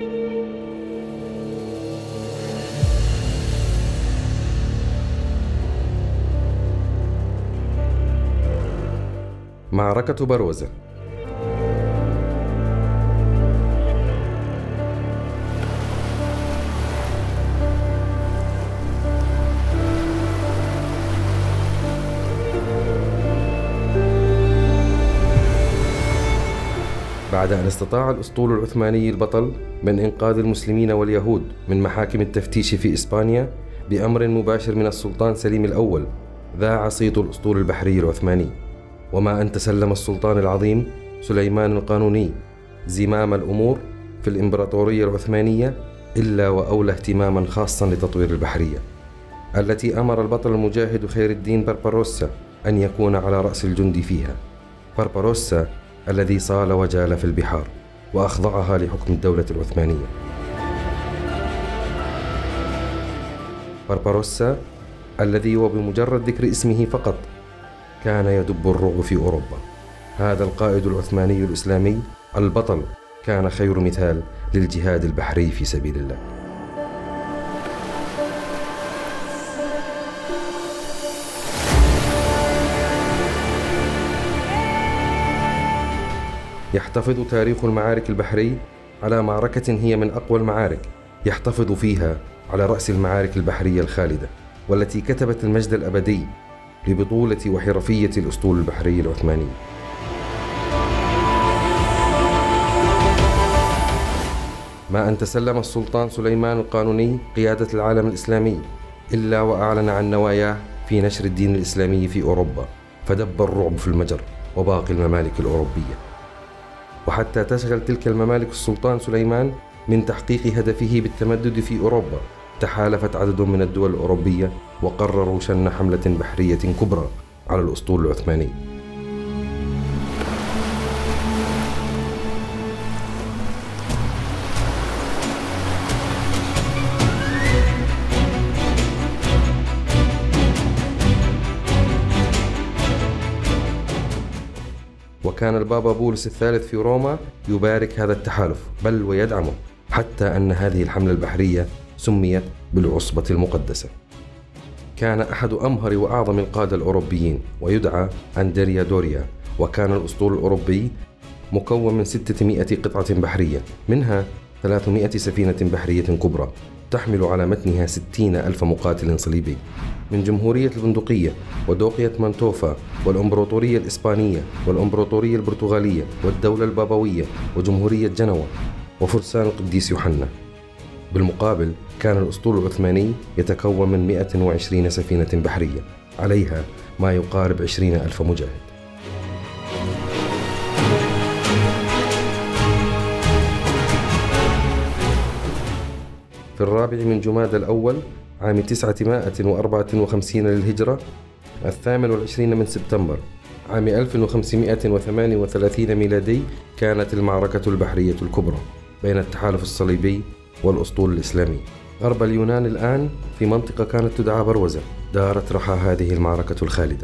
معركة بروزة. بعد أن استطاع الأسطول العثماني البطل من إنقاذ المسلمين واليهود من محاكم التفتيش في إسبانيا بأمر مباشر من السلطان سليم الأول، ذاع صيت الأسطول البحري العثماني. وما أن تسلم السلطان العظيم سليمان القانوني زمام الأمور في الإمبراطورية العثمانية إلا وأولى اهتماما خاصا لتطوير البحرية، التي أمر البطل المجاهد خير الدين بربروسا أن يكون على رأس الجند فيها. بربروسا الذي صال وجال في البحار وأخضعها لحكم الدولة العثمانية. بربروسا الذي وبمجرد ذكر اسمه فقط كان يدب الرعب في أوروبا. هذا القائد العثماني الإسلامي البطل كان خير مثال للجهاد البحري في سبيل الله. يحتفظ تاريخ المعارك البحري على معركة هي من أقوى المعارك، يحتفظ فيها على رأس المعارك البحرية الخالدة، والتي كتبت المجد الأبدي لبطولة وحرفية الأسطول البحري العثماني. ما أن تسلم السلطان سليمان القانوني قيادة العالم الإسلامي إلا وأعلن عن نواياه في نشر الدين الإسلامي في أوروبا، فدب الرعب في المجر وباقي الممالك الأوروبية. وحتى تشغل تلك الممالك السلطان سليمان من تحقيق هدفه بالتمدد في أوروبا، تحالفت عدد من الدول الأوروبية وقرروا شن حملة بحرية كبرى على الأسطول العثماني. وكان البابا بولس الثالث في روما يبارك هذا التحالف بل ويدعمه، حتى أن هذه الحملة البحرية سميت بالعصبة المقدسة. كان أحد أمهر وأعظم القادة الأوروبيين ويدعى أندريا دوريا، وكان الأسطول الأوروبي مكون من 600 قطعة بحرية، منها 300 سفينة بحرية كبرى تحمل على متنها 60,000 مقاتل صليبي من جمهورية البندقية ودوقية مانتوفا والإمبراطورية الإسبانية والإمبراطورية البرتغالية والدولة البابوية وجمهورية جنوة وفرسان القديس يوحنا. بالمقابل كان الأسطول العثماني يتكون من 120 سفينة بحرية عليها ما يقارب 20,000 مجاهد. في 4 من جمادى الأول عام 954 للهجرة، 28 من سبتمبر عام 1538 ميلادي، كانت المعركة البحرية الكبرى بين التحالف الصليبي والأسطول الإسلامي. غرب اليونان الآن في منطقة كانت تدعى بروزة دارت رحى هذه المعركة الخالدة.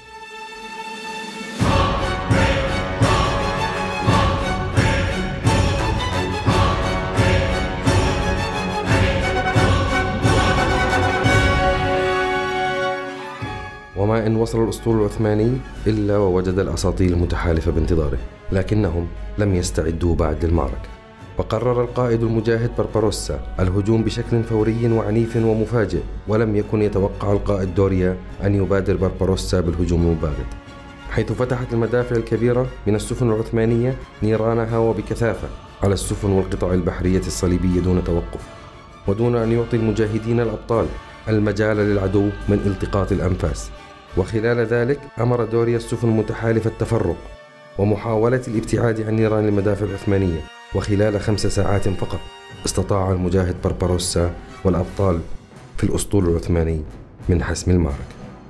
وما إن وصل الأسطول العثماني إلا ووجد الأساطيل المتحالفة بانتظاره، لكنهم لم يستعدوا بعد للمعركة. فقرر القائد المجاهد بربروسا الهجوم بشكل فوري وعنيف ومفاجئ، ولم يكن يتوقع القائد دوريا أن يبادر بربروسا بالهجوم المباغت، حيث فتحت المدافع الكبيرة من السفن العثمانية نيرانها وبكثافة على السفن والقطع البحرية الصليبية دون توقف، ودون أن يعطي المجاهدين الأبطال المجال للعدو من التقاط الأنفاس. وخلال ذلك أمر دوريا السفن المتحالفة التفرق ومحاولة الابتعاد عن نيران المدافع العثمانية، وخلال 5 ساعات فقط استطاع المجاهد بربروسا والأبطال في الأسطول العثماني من حسم المعركة.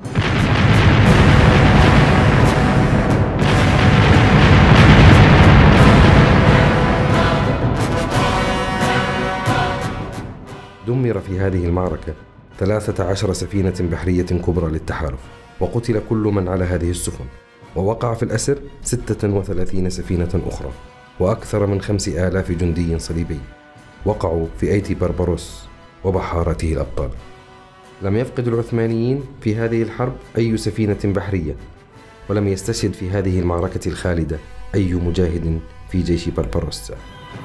دمر في هذه المعركة 13 سفينة بحرية كبرى للتحالف، وقتل كل من على هذه السفن، ووقع في الأسر 36 سفينة أخرى، وأكثر من 5,000 جندي صليبي. وقعوا في أيدي بربروس وبحارته الأبطال. لم يفقد العثمانيين في هذه الحرب أي سفينة بحرية، ولم يستشهد في هذه المعركة الخالدة أي مجاهد في جيش بربروسا.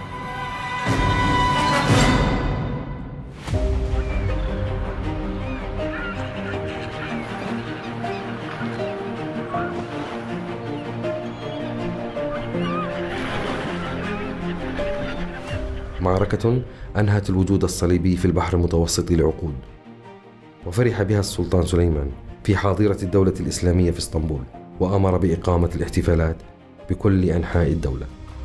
معركة أنهت الوجود الصليبي في البحر المتوسط لعقود، وفرح بها السلطان سليمان في حاضرة الدولة الإسلامية في اسطنبول، وأمر بإقامة الاحتفالات بكل أنحاء الدولة.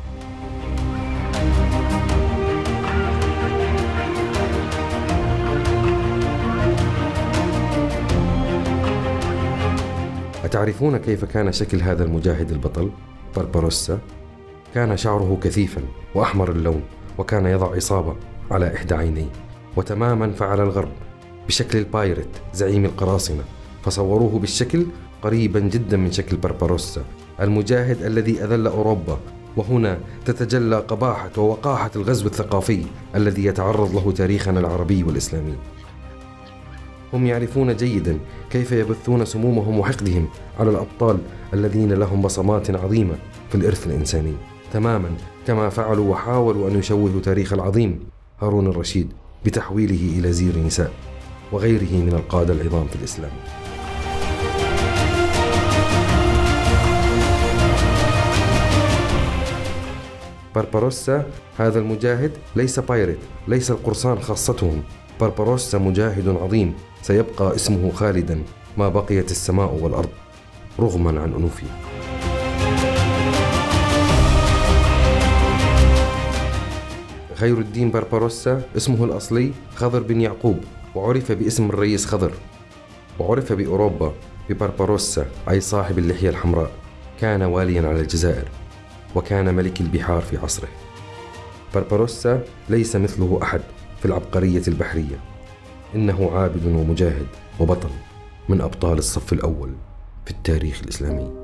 أتعرفون كيف كان شكل هذا المجاهد البطل بربروسا؟ كان شعره كثيفا وأحمر اللون، وكان يضع إصابة على إحدى عينيه. وتماما فعل الغرب بشكل البايرت زعيم القراصنة، فصوروه بالشكل قريبا جدا من شكل بربروسا المجاهد الذي أذل أوروبا. وهنا تتجلى قباحة ووقاحة الغزو الثقافي الذي يتعرض له تاريخنا العربي والإسلامي. هم يعرفون جيدا كيف يبثون سمومهم وحقدهم على الأبطال الذين لهم بصمات عظيمة في الإرث الإنساني، تماما كما فعلوا وحاولوا أن يشوهوا تاريخ العظيم هارون الرشيد بتحويله إلى زير نساء وغيره من القادة العظام في الإسلام. بربروسا هذا المجاهد ليس بايرت، ليس القرصان خاصتهم. بربروسا مجاهد عظيم سيبقى اسمه خالدا ما بقيت السماء والأرض رغما عن أنوفه. خير الدين بربروسا اسمه الأصلي خضر بن يعقوب، وعرف باسم الرئيس خضر، وعرف بأوروبا ببربروسا أي صاحب اللحية الحمراء. كان واليا على الجزائر، وكان ملك البحار في عصره. بربروسا ليس مثله أحد في العبقرية البحرية، إنه عابد ومجاهد وبطل من أبطال الصف الأول في التاريخ الإسلامي.